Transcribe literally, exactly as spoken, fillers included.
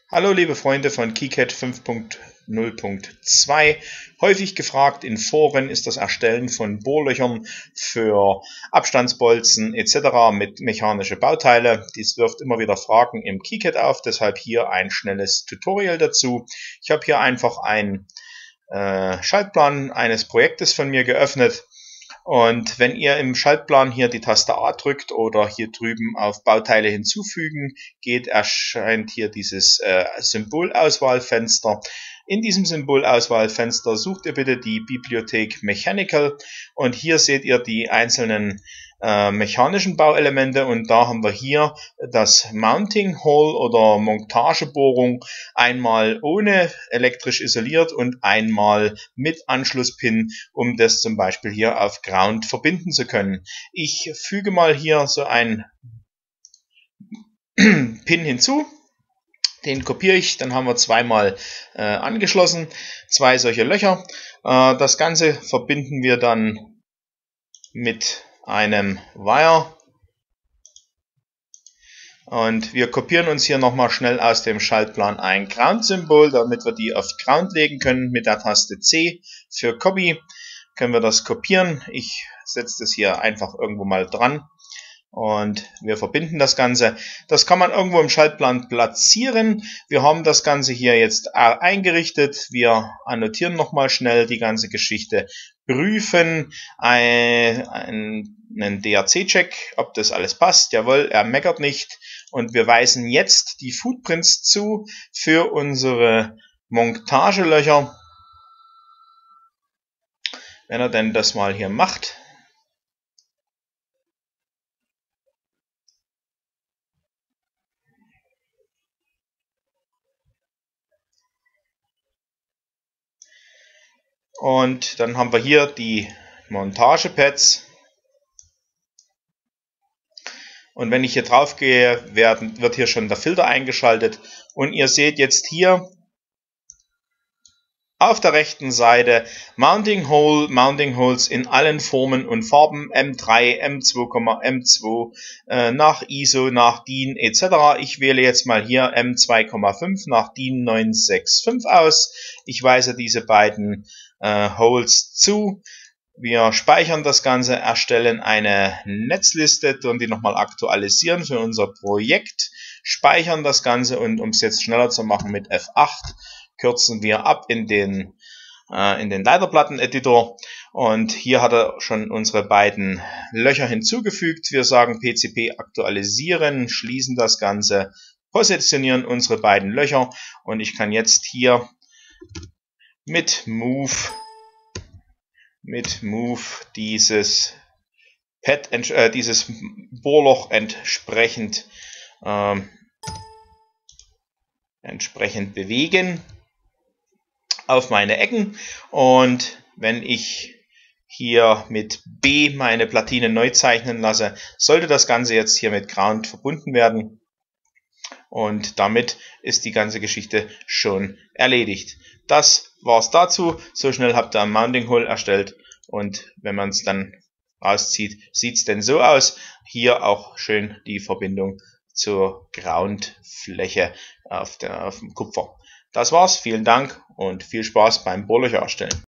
Hallo liebe Freunde von KiCad fünf Punkt null Punkt zwei. Häufig gefragt in Foren ist das Erstellen von Bohrlöchern für Abstandsbolzen et cetera mit mechanische Bauteile. Dies wirft immer wieder Fragen im KiCad auf, deshalb hier ein schnelles Tutorial dazu. Ich habe hier einfach einen äh, Schaltplan eines Projektes von mir geöffnet. Und wenn ihr im Schaltplan hier die Taste A drückt oder hier drüben auf Bauteile hinzufügen geht, erscheint hier dieses äh, Symbolauswahlfenster. In diesem Symbolauswahlfenster sucht ihr bitte die Bibliothek Mechanical und hier seht ihr die einzelnen äh, mechanischen Bauelemente und da haben wir hier das Mounting Hole oder Montagebohrung, einmal ohne elektrisch isoliert und einmal mit Anschlusspin, um das zum Beispiel hier auf Ground verbinden zu können. Ich füge mal hier so einen Pin hinzu. Den kopiere ich, dann haben wir zweimal äh, angeschlossen, zwei solche Löcher. Äh, das Ganze verbinden wir dann mit einem Wire. Und wir kopieren uns hier nochmal schnell aus dem Schaltplan ein Ground-Symbol, damit wir die auf Ground legen können. Mit der Taste C für Copy können wir das kopieren. Ich setze das hier einfach irgendwo mal dran. Und wir verbinden das Ganze. Das kann man irgendwo im Schaltplan platzieren. Wir haben das Ganze hier jetzt eingerichtet. Wir annotieren nochmal schnell die ganze Geschichte. Prüfen einen D R C-Check, ob das alles passt. Jawohl, er meckert nicht. Und wir weisen jetzt die Footprints zu für unsere Montagelöcher. Wenn er denn das mal hier macht. Und dann haben wir hier die Montagepads. Und wenn ich hier drauf gehe, werden, wird hier schon der Filter eingeschaltet. Und ihr seht jetzt hier auf der rechten Seite Mounting Hole, Mounting Holes in allen Formen und Farben, M drei, M zwei, M zwei, äh, nach I S O, nach DIN et cetera. Ich wähle jetzt mal hier M zwei Komma fünf nach DIN neun sechs fünf aus. Ich weise diese beiden äh, Holes zu. Wir speichern das Ganze, erstellen eine Netzliste und die nochmal aktualisieren für unser Projekt, speichern das Ganze und um es jetzt schneller zu machen mit F acht, kürzen wir ab in den, äh, in den Leiterplatten-Editor und hier hat er schon unsere beiden Löcher hinzugefügt. Wir sagen P C P aktualisieren, schließen das Ganze, positionieren unsere beiden Löcher und ich kann jetzt hier mit Move mit Move dieses Pad, äh, dieses Bohrloch entsprechend ähm, entsprechend bewegen auf meine Ecken. Und wenn ich hier mit B meine Platine neu zeichnen lasse, sollte das Ganze jetzt hier mit Ground verbunden werden. Und damit ist die ganze Geschichte schon erledigt. Das war's dazu. So schnell habt ihr ein Mounting Hole erstellt. Und wenn man es dann rauszieht, sieht es denn so aus. Hier auch schön die Verbindung zur Groundfläche auf, der, auf dem Kupfer. Das war's. Vielen Dank und viel Spaß beim Bohrlöcher erstellen.